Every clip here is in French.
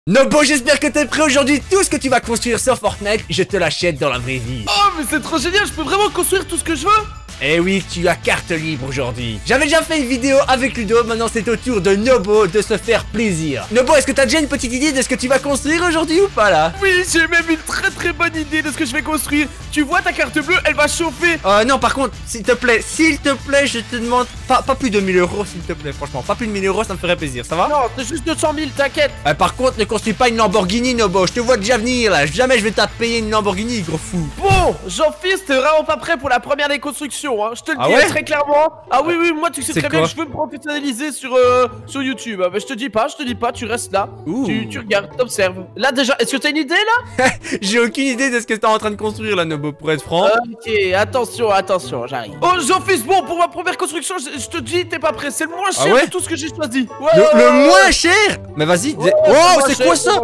Nobo, j'espère que t'es prêt aujourd'hui. Tout ce que tu vas construire sur Fortnite, je te l'achète dans la vraie vie. Oh, mais c'est trop génial, je peux vraiment construire tout ce que je veux. Eh oui, tu as carte libre aujourd'hui. J'avais déjà fait une vidéo avec Ludo, maintenant c'est au tour de Nobo de se faire plaisir. Nobo, est-ce que t'as déjà une petite idée de ce que tu vas construire aujourd'hui ou pas là? Oui, j'ai même une très bonne idée de ce que je vais construire. Tu vois ta carte bleue, elle va chauffer. Non, par contre, s'il te plaît, je te demande pas plus de 1000 €, s'il te plaît, franchement. Pas plus de 1000 €, ça me ferait plaisir, ça va? Non, c'est juste 200 000, t'inquiète. Par contre, ne construis pas une Lamborghini, Nobo, je te vois déjà venir là. Jamais je vais payer une Lamborghini, gros fou. Bon, Jean-Fils, t'es vraiment pas prêt pour la première des constructions, hein. Je te le dis très clairement. Ah oui, moi tu sais très bien que je veux me professionnaliser sur YouTube. Mais je te dis pas, tu restes là. Tu regardes, t'observes. Là déjà, est-ce que t'as une idée là? J'ai aucune idée de ce que t'es en train de construire là, Nobo, pour être franc. Ok, attention, j'arrive. Oh, Jean-Fils, bon, pour ma première construction, je te dis, t'es pas prêt. C'est le moins cher de tout ce que j'ai choisi. Le moins cher? Mais vas-y. Oh, c'est quoi ça?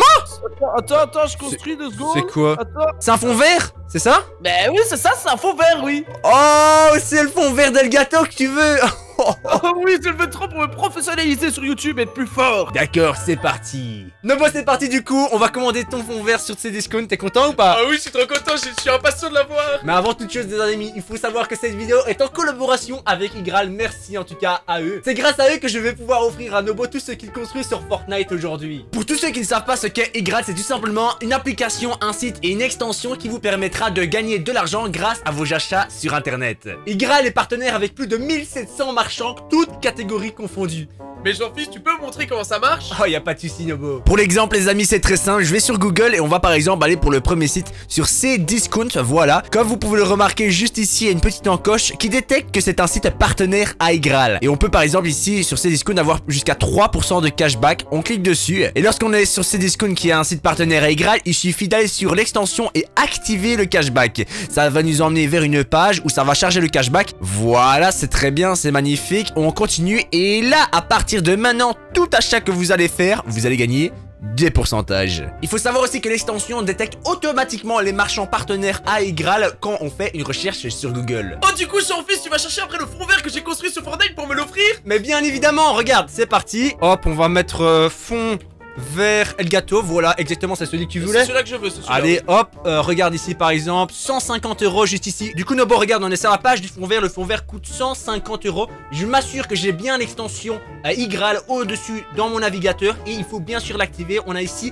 Attends, je construis 2 secondes. C'est quoi? C'est un fond vert? C'est ça? Ben oui, c'est ça, c'est un fond vert, oui. Oh, c'est le fond vert d'Elgato que tu veux. Oh oui, je le veux trop pour me professionnaliser sur YouTube et être plus fort. D'accord, c'est parti. Nobo, c'est parti du coup. On va commander ton fond vert sur Cdiscount. T'es content ou pas? Ah oui, je suis trop content, je suis impatient de l'avoir. Mais avant toute chose, les amis, il faut savoir que cette vidéo est en collaboration avec Igral. Merci en tout cas à eux. C'est grâce à eux que je vais pouvoir offrir à Nobo tout ce qu'il construit sur Fortnite aujourd'hui. Pour tous ceux qui ne savent pas ce qu'est Igral, c'est tout simplement une application, un site et une extension qui vous permettra de gagner de l'argent grâce à vos achats sur internet. Igral est partenaire avec plus de 1700 marchands, toutes catégories confondues. Mais Jean-Fils, tu peux me montrer comment ça marche? Oh, y a pas de souci, Nobo. Pour l'exemple, les amis, c'est très simple. Je vais sur Google et on va par exemple aller pour le premier site sur Cdiscount. Voilà. Comme vous pouvez le remarquer juste ici, il y a une petite encoche qui détecte que c'est un site partenaire à Igral. Et on peut par exemple ici sur Cdiscount avoir jusqu'à 3% de cashback. On clique dessus et lorsqu'on est sur Cdiscount qui est un site partenaire à Igral, il suffit d'aller sur l'extension et activer le cashback. Ça va nous emmener vers une page où ça va charger le cashback. Voilà, c'est très bien, c'est magnifique. On continue et là, à partir de maintenant, tout achat que vous allez faire, vous allez gagner des pourcentages. Il faut savoir aussi que l'extension détecte automatiquement les marchands partenaires à Igral quand on fait une recherche sur Google. Oh, du coup, Jean-Fils, tu vas chercher après le fond vert que j'ai construit sur Fortnite pour me l'offrir? Mais bien évidemment, regarde, c'est parti. Hop, on va mettre fond vert Elgato, voilà, exactement, c'est celui que tu voulais. C'est celui-là que je veux, c'est celui-là. Allez, hop, regarde ici par exemple, 150 € juste ici. Du coup, Nobo, regarde, on est sur la page du fond vert. Le fond vert coûte 150 €. Je m'assure que j'ai bien l'extension Igral au-dessus dans mon navigateur et il faut bien sûr l'activer. On a ici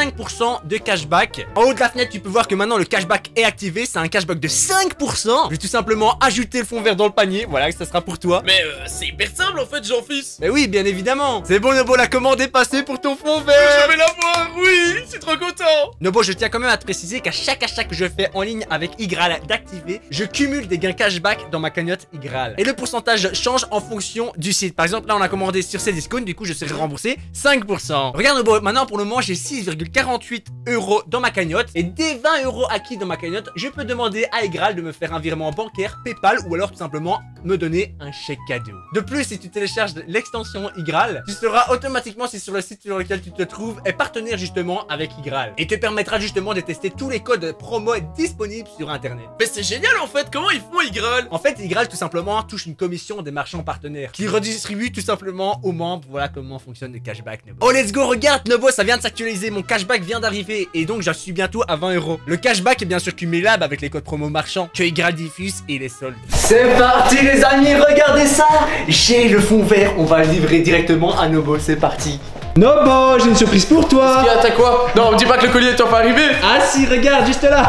5% de cashback. En haut de la fenêtre, tu peux voir que maintenant le cashback est activé. C'est un cashback de 5%. Je vais tout simplement ajouter le fond vert dans le panier. Voilà, ça sera pour toi. Mais c'est hyper simple en fait, Jean-Fils. Mais oui, bien évidemment. C'est bon, Nobo, la commande est passée pour ton fond vert. Je vais l'avoir, oui, je suis trop content. Nobo, je tiens quand même à te préciser qu'à chaque achat que je fais en ligne avec Igral d'activer, je cumule des gains cashback dans ma cagnotte Igral. Et le pourcentage change en fonction du site. Par exemple, là, on a commandé sur Cdiscount, du coup, je serai remboursé 5%. Regarde, Nobo, maintenant, pour le moment, j'ai 6,48 € dans ma cagnotte. Et dès 20 € acquis dans ma cagnotte, je peux demander à Igral de me faire un virement bancaire, PayPal, ou alors tout simplement me donner un chèque cadeau. De plus, si tu télécharges l'extension Igral, tu seras automatiquement, si sur le site sur lequel tu te trouves, est partenaire justement avec Igral et te permettra justement de tester tous les codes promo disponibles sur internet. Mais c'est génial en fait, comment ils font Igral? En fait, Igral tout simplement touche une commission des marchands partenaires qui redistribue tout simplement aux membres. Voilà comment fonctionne le cashback, Nobo. Oh, let's go, regarde Nobo, ça vient de s'actualiser, mon cashback vient d'arriver et donc j'en suis bientôt à 20 €. Le cashback est bien sûr cumulable avec les codes promo marchands que Igral diffuse et les soldes. C'est parti les amis, regardez ça. J'ai le fond vert, on va le livrer directement à Nobo, c'est parti. Nobo, j'ai une surprise pour toi. T'as quoi? Non, me dis pas que le collier est enfin arrivé. Ah si, regarde, juste là.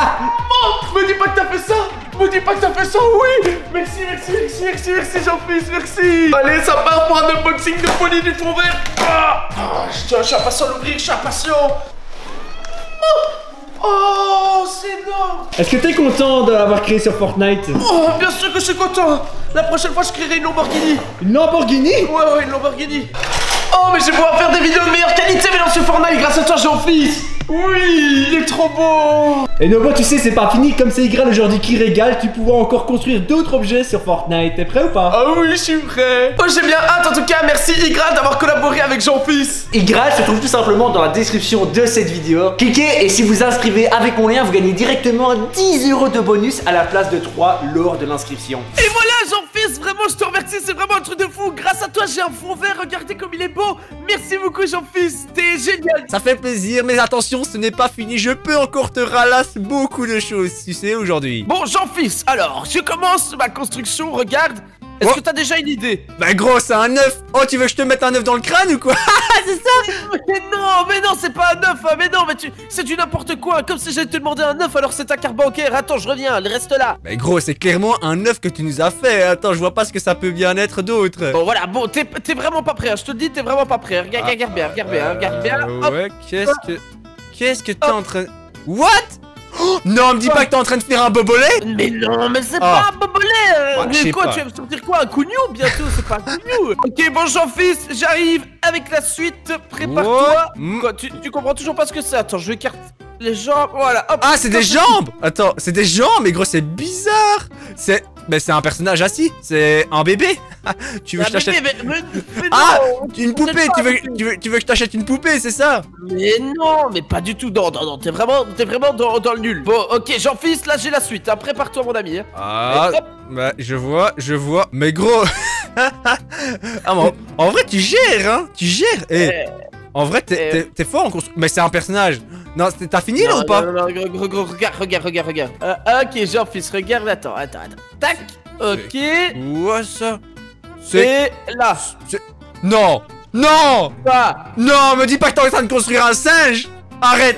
Oh, me dis pas que t'as fait ça. Me dis pas que t'as fait ça, oui. Merci Jean-Fils, merci. Allez, ça part pour un unboxing de folie du fond vert. Je suis impatient de l'ouvrir, je suis impatient. Oh, c'est énorme. Est-ce que t'es content de l'avoir créé sur Fortnite? Oh, bien sûr que je suis content. La prochaine fois, je créerai une Lamborghini. Une Lamborghini? Ouais, une Lamborghini. Oh, mais je vais pouvoir faire des vidéos de meilleure qualité maintenant sur Fortnite grâce à toi, Jean-Fils. Oui, il est trop beau. Et Nobo, tu sais, c'est pas fini. Comme c'est Igral aujourd'hui qui régale, tu pourras encore construire d'autres objets sur Fortnite. T'es prêt ou pas? Ah oui, je suis prêt. Oh, j'ai bien hâte. En tout cas, merci Igral d'avoir collaboré avec Jean-Fils. Igral se trouve tout simplement dans la description de cette vidéo. Cliquez et si vous inscrivez avec mon lien, vous gagnez directement 10 € de bonus à la place de 3 lors de l'inscription. Et voilà, Jean-Fils, vraiment vraiment, je te remercie, c'est vraiment un truc de fou. Grâce à toi, j'ai un fond vert, regardez comme il est beau. Merci beaucoup, Jean-Fils, t'es génial. Ça fait plaisir, mais attention, ce n'est pas fini. Je peux encore te ralasser beaucoup de choses, tu sais, aujourd'hui. Bon, Jean-Fils, alors, je commence ma construction, regarde. Est-ce que t'as déjà une idée? Bah gros, c'est un œuf. Oh, tu veux que je te mette un œuf dans le crâne ou quoi? C'est ça? Mais non, c'est pas un œuf, hein, mais non, mais c'est du n'importe quoi. Comme si j'allais te demander un œuf alors c'est ta carte bancaire. Attends, je reviens, reste là. Bah gros, c'est clairement un œuf que tu nous as fait. Attends, je vois pas ce que ça peut bien être d'autre. Bon, voilà, bon, t'es vraiment pas prêt, hein. Je te le dis, t'es vraiment pas prêt. Regarde bien, regarde bien. Ouais, qu'est-ce que t'es en train... What? Oh, non, me dis pas que t'es en train de faire un bobolet. Mais non, mais c'est pas un bobolet. Mais quoi, tu vas me sortir quoi? Un cougnou bientôt? C'est pas un cougnou. Ok, bon, Jean-Fils, j'arrive avec la suite. Prépare-toi. Quoi, tu comprends toujours pas ce que c'est? Attends, je vais écarter les jambes. Voilà, hop. Ah, c'est des jambes. Attends, c'est des jambes, mais gros, c'est bizarre. C'est un personnage assis. C'est un bébé. Tu veux que je t'achète... Ah, une poupée. Tu veux que je t'achète une poupée, c'est ça? Mais non, mais pas du tout. Non, t'es vraiment dans le nul. Bon, ok, Jean-Fils, là j'ai la suite. Hein. Prépare-toi, mon ami. Ah, bah je vois. Mais gros... Ah, en vrai, tu gères, hein. Tu gères. En vrai, t'es fort en construction. Mais c'est un personnage. Non, t'as fini là ou pas? Non, gros, regarde. Ok, Jean-Fils, regarde, attends. Tac, ok. Quoi ça? C'est là. Non. Non, me dis pas que t'es en train de construire un singe. Arrête.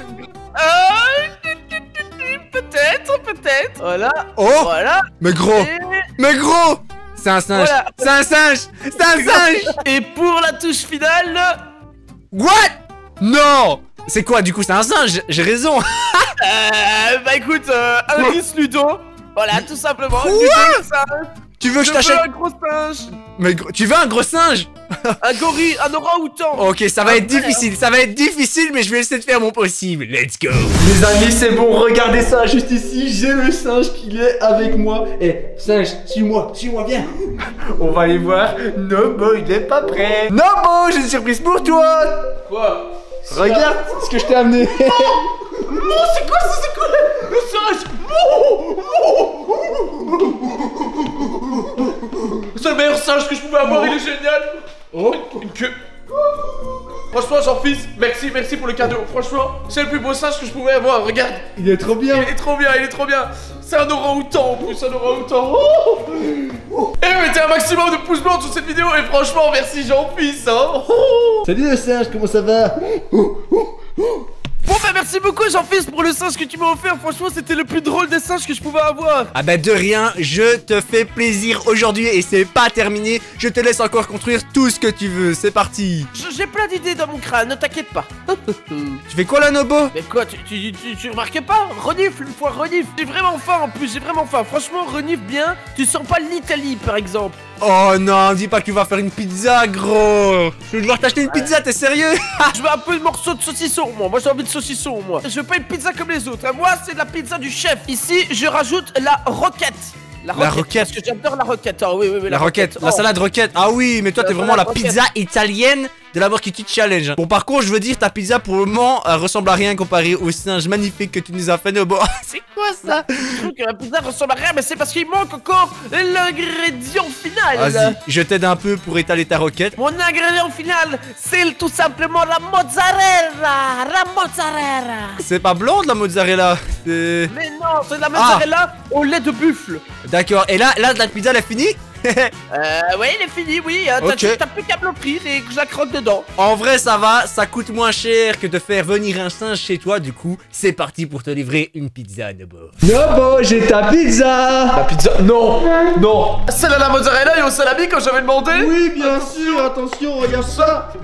Peut-être. Voilà. Oh. Voilà. Mais gros. C'est un singe. Voilà. C'est un singe. Et pour la touche finale. What? Non. C'est quoi du coup? C'est un singe. J'ai raison. Bah écoute, indice Ludo. Voilà, tout simplement. Quoi? Tu veux que je t'achète un gros singe? Mais tu veux un gros singe? Un gorille, un orang-outan. Ok, ça va être difficile, mais je vais essayer de faire mon possible. Let's go. Les amis, c'est bon, regardez ça, juste ici, j'ai le singe qui est avec moi. Singe, suis-moi, viens. On va aller voir. Nobo, il est pas prêt. Nobo, j'ai une surprise pour toi. Quoi? Regarde ce que je t'ai amené. Non, c'est quoi ça? C'est quoi le singe? C'est le meilleur singe que je pouvais avoir, il est génial. Oh, une queue. Franchement, Jean-Fils, merci pour le cadeau. Franchement, c'est le plus beau singe que je pouvais avoir. Regarde. Il est trop bien. Il est trop bien. C'est un orang-outan en plus, un orang-outan. Et mettez un maximum de pouces bleus sur cette vidéo. Et franchement, merci Jean-Fils. Hein. Salut le singe, comment ça va? Bon bah merci beaucoup Jean-Fils pour le singe que tu m'as offert. Franchement c'était le plus drôle des singes que je pouvais avoir. Ah bah de rien, je te fais plaisir aujourd'hui et c'est pas terminé. Je te laisse encore construire tout ce que tu veux, c'est parti. J'ai plein d'idées dans mon crâne, ne t'inquiète pas. Tu fais quoi là Nobo? Mais quoi, tu remarques pas? Renifle une fois, renifle. J'ai vraiment faim en plus, j'ai vraiment faim. Franchement renifle bien, tu sens pas l'Italie par exemple. Oh non, dis pas que tu vas faire une pizza, gros. Je vais devoir t'acheter une pizza, t'es sérieux? Je veux un peu de morceau de saucisson, moi j'ai envie de saucisson, moi. Je veux pas une pizza comme les autres, moi c'est de la pizza du chef. Ici, je rajoute la roquette. La roquette. Parce que j'adore la roquette. Oh, oui, la roquette. La salade roquette. Ah oui, mais toi t'es vraiment la pizza italienne de la mort qui te challenge. Bon, par contre, je veux dire, ta pizza pour le moment ressemble à rien comparé au singe magnifique que tu nous as fait, Nobo. C'est quoi ça? Je trouve que la pizza ressemble à rien, mais c'est parce qu'il manque encore l'ingrédient final. Vas-y, je t'aide un peu pour étaler ta roquette. Mon ingrédient final, c'est tout simplement la mozzarella. La mozzarella. C'est pas blanc de la mozzarella. Mais non, c'est de la mozzarella au lait de buffle. D'accord, et là, la pizza, elle est finie? Ouais, il est fini, oui. T'as plus qu'à me l'offrir et que je la croque dedans. En vrai, ça va, ça coûte moins cher que de faire venir un singe chez toi. Du coup, c'est parti pour te livrer une pizza, Nobo. Nobo, j'ai ta pizza. La pizza? Non. Celle à la mozzarella et au salami comme j'avais demandé? Oui, bien sûr, attention, regarde ça.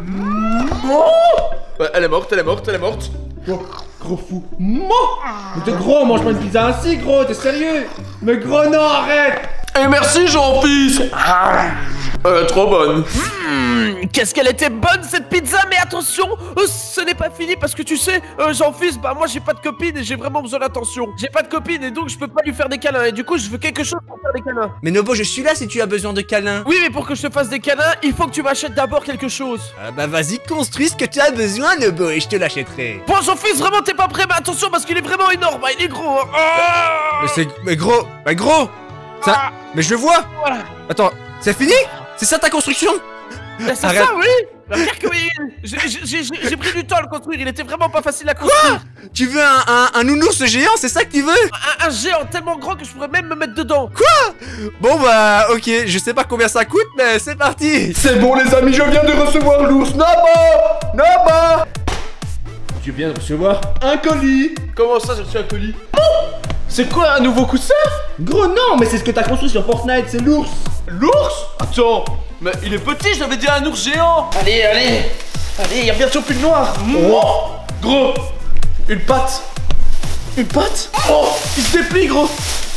Ouais, elle est morte. Oh, gros fou. Mais t'es gros, mange pas une pizza ainsi, gros, t'es sérieux? Mais gros, non, arrête. Et merci Jean-Fils. Trop bonne. Qu'est-ce qu'elle était bonne cette pizza. Mais attention, ce n'est pas fini parce que tu sais, Jean-Fils, bah moi j'ai pas de copine et j'ai vraiment besoin d'attention. J'ai pas de copine et donc je peux pas lui faire des câlins. Et du coup je veux quelque chose pour faire des câlins. Mais Nobo, je suis là si tu as besoin de câlins. Oui, mais pour que je te fasse des câlins, il faut que tu m'achètes d'abord quelque chose. Bah vas-y, construis ce que tu as besoin, Nobo, et je te l'achèterai. Bon Jean-Fils, vraiment t'es pas prêt. Mais attention parce qu'il est vraiment énorme, il est gros. Mais gros. Ça... Mais je le vois. Voilà. Attends, C'est fini? C'est ça ta construction? C'est ça, oui. La pire que oui. J'ai pris du temps à le construire, il était vraiment pas facile à construire. Quoi? Tu veux un nounours géant, c'est ça que tu veux? Un géant tellement grand que je pourrais même me mettre dedans. Quoi? Bon bah ok, je sais pas combien ça coûte, mais c'est parti. C'est bon les amis, je viens de recevoir l'ours. Naba. Tu viens de recevoir un colis. Comment ça j'ai reçu un colis? C'est quoi, un nouveau coussin? Gros non, mais c'est ce que t'as construit sur Fortnite, c'est l'ours. L'ours? Attends, mais il est petit, j'avais dit un ours géant. Allez, y a bientôt plus de noir. Oh, gros, une patte. Oh, il se déplie, gros.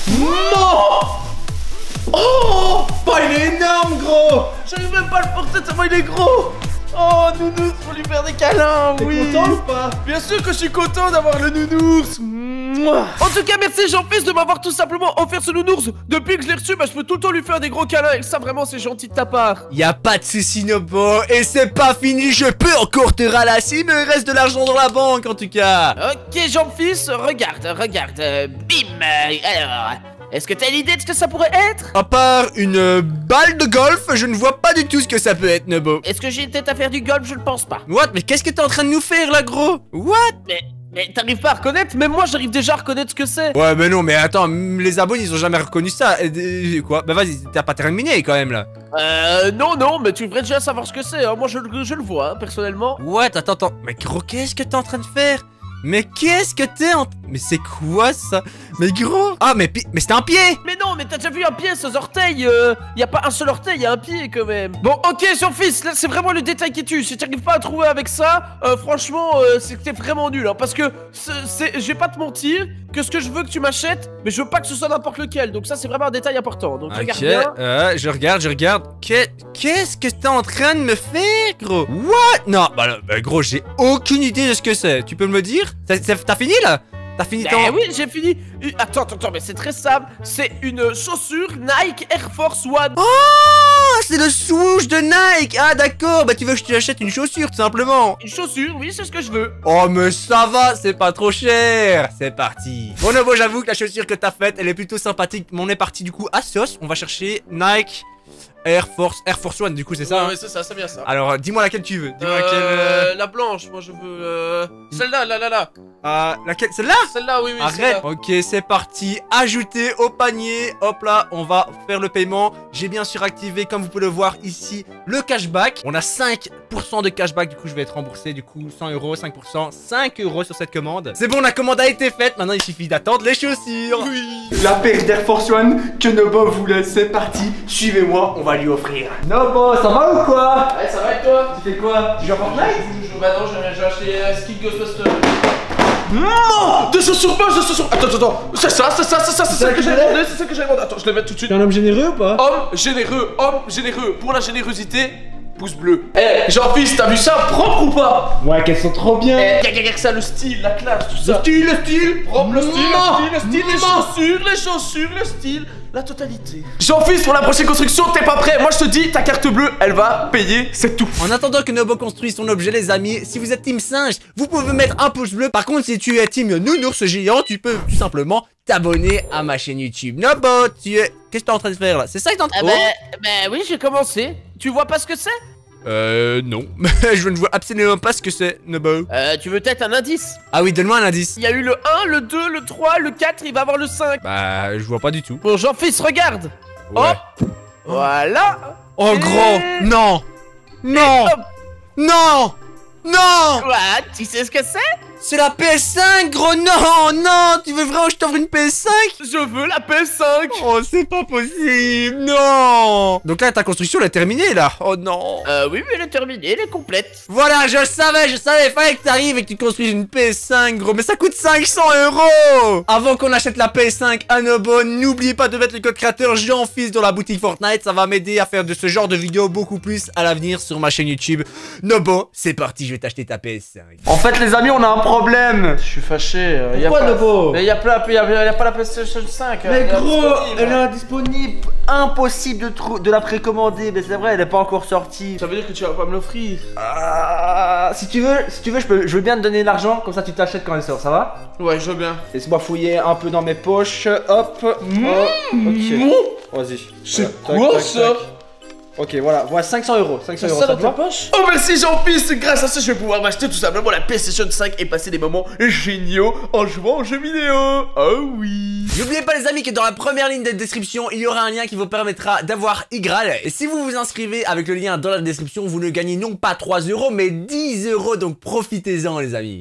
Oh, il est énorme, gros. J'arrive même pas à le porter tellement il est gros. Oh, nounours, faut lui faire des câlins, oui. T'es content ou pas? Bien sûr que je suis content d'avoir le nounours. En tout cas, merci Jean-Fils de m'avoir tout simplement offert ce nounours. Depuis que je l'ai reçu, bah, je peux tout le temps lui faire des gros câlins. Et ça, vraiment, c'est gentil de ta part. Y a pas de soucis, Nobo. Et c'est pas fini, je peux encore te ralasser, mais il reste de l'argent dans la banque en tout cas. Ok, Jean-Fils, regarde. Bim. Alors, est-ce que t'as une idée de ce que ça pourrait être? À part une balle de golf, je ne vois pas du tout ce que ça peut être, Nobo. Est-ce que j'ai une tête à faire du golf? Je ne pense pas. What? Mais qu'est-ce que t'es en train de nous faire là, gros? What? Mais t'arrives pas à reconnaître? Même moi j'arrive déjà à reconnaître ce que c'est. Ouais mais non mais attends, les abonnés ils ont jamais reconnu ça. Quoi? Bah vas-y, t'as pas terminé quand même là. Non, mais tu devrais déjà savoir ce que c'est, hein. Moi je le vois, hein, personnellement. What? Attends. Mais gros, qu'est-ce que t'es en train de faire? Mais qu'est-ce que t'es en... Mais c'est quoi ça? Mais gros... Ah mais c'était un pied! Mais non, mais t'as déjà vu un pied, ces orteils? Y a pas un seul orteil, y a un pied quand même. Bon, ok, Jean-Fils, là c'est vraiment le détail qui tue. Si t'arrives pas à trouver avec ça, franchement, c'est que t'es vraiment nul, hein. Parce que, je vais pas te mentir, que ce que je veux que tu m'achètes, mais je veux pas que ce soit n'importe lequel. Donc ça c'est vraiment un détail important. Donc regarde bien. Je regarde. Qu'est-ce que t'es en train de me faire, gros? What? Non, bah gros, j'ai aucune idée de ce que c'est. Tu peux me le dire? T'as fini là? T'as fini ton... oui, j'ai fini. Attends, mais c'est très simple. C'est une chaussure Nike Air Force One. Oh, c'est le swoosh de Nike. Ah d'accord, bah tu veux que je te achète une chaussure tout simplement. Une chaussure, oui, c'est ce que je veux. Oh mais ça va, c'est pas trop cher. C'est parti. Bon Nobo, j'avoue que la chaussure que t'as faite, elle est plutôt sympathique. Mais on est parti du coup à Sos. On va chercher Nike Air Force One, du coup c'est ça? Ouais, c'est ça, c'est bien ça. Alors dis-moi laquelle tu veux. Dis-moi laquelle. La blanche, moi je veux celle-là, là. Laquelle? Celle-là? Celle-là, oui. Arrête. Ok, c'est parti. Ajouter au panier. Hop là, on va faire le paiement. J'ai bien sûr activé, comme vous pouvez le voir ici, le cashback. On a 5% de cashback, du coup je vais être remboursé. Du coup 100 €, 5%, 5 € sur cette commande. C'est bon, la commande a été faite. Maintenant il suffit d'attendre les chaussures. Oui. La paire d'Air Force One que Nobo voulait, c'est parti. Suivez-moi, on va lui offrir. Nobo, ça va ou quoi? Ouais, ça va et toi? Tu fais quoi? Tu joues à Fortnite? Bah non, j'ai acheté Ski Ghostbusters. Non! Des chaussures moches, des chaussures... Attends, c'est ça que j'ai demandé, c'est ça que j'ai demandé. Attends, je les mets tout de suite. T'es un homme généreux ou pas? Homme généreux, pour la générosité, pouce bleu. Eh, Jean-Fils, t'as vu ça, propre ou pas? Ouais, qu'elles sont trop bien. Eh, y'a que ça, le style, la classe, tout ça. Le style. Propre, le style, les chaussures, le style, la totalité. Jean-Fils, pour la prochaine construction, t'es pas prêt. Moi, je te dis, ta carte bleue, elle va payer, c'est tout. En attendant que Nobo construise son objet, les amis, si vous êtes team singe, vous pouvez mettre un pouce bleu. Par contre, si tu es team nounours géant, tu peux tout simplement t'abonner à ma chaîne YouTube. Nobo, qu'est-ce que t'es en train de faire là? C'est ça que t'es en train de... Oui, j'ai commencé. Tu vois pas ce que c'est? Non. Je ne vois absolument pas ce que c'est, Nobo. Tu veux peut-être un indice? Ah oui, donne-moi un indice. Il y a eu le 1, le 2, le 3, le 4, il va avoir le 5. Bah, je vois pas du tout. Bon, Jean-Fils, regarde. Ouais. Hop. Voilà. Oh, gros. Non. Non. Non. Non. Quoi? Tu sais ce que c'est? C'est la PS5, gros. Non, tu veux vraiment que je t'offre une PS5? Je veux la PS5. Oh, c'est pas possible. Non. Donc là, ta construction, elle est terminée, là. Oh non. Oui, mais elle est terminée, elle est complète. Voilà, je savais, fallait que t'arrives et que tu construises une PS5, gros. Mais ça coûte 500 €. Avant qu'on achète la PS5 à Nobo, n'oubliez pas de mettre le code créateur Jean-Fils dans la boutique Fortnite. Ça va m'aider à faire de ce genre de vidéos beaucoup plus à l'avenir sur ma chaîne YouTube. Nobo, c'est parti, je vais t'acheter ta PS5. En fait, les amis, on a un problème. Je suis fâché. Pourquoi, Nobo? Mais y a pas la PlayStation 5. Mais gros, elle est indisponible. Impossible de la précommander. Mais c'est vrai, elle est pas encore sortie. Ça veut dire que tu vas pas me l'offrir. Si tu veux, je veux bien te donner l'argent. Comme ça, tu t'achètes quand elle sort, ça va? Ouais, je veux bien. Laisse-moi fouiller un peu dans mes poches. Hop. Ok. Vas-y. C'est quoi ça? Ok, voilà, 500 euros. 500 euros, ça dans ta poche? Oh merci Jean-Fils, grâce à ça je vais pouvoir m'acheter tout simplement la PlayStation 5 et passer des moments géniaux en jouant aux jeux vidéo. Oh oui. N'oubliez pas les amis que dans la première ligne de description, il y aura un lien qui vous permettra d'avoir Igral. Et si vous vous inscrivez avec le lien dans la description, vous ne gagnez non pas 3 euros mais 10 euros, donc profitez-en les amis.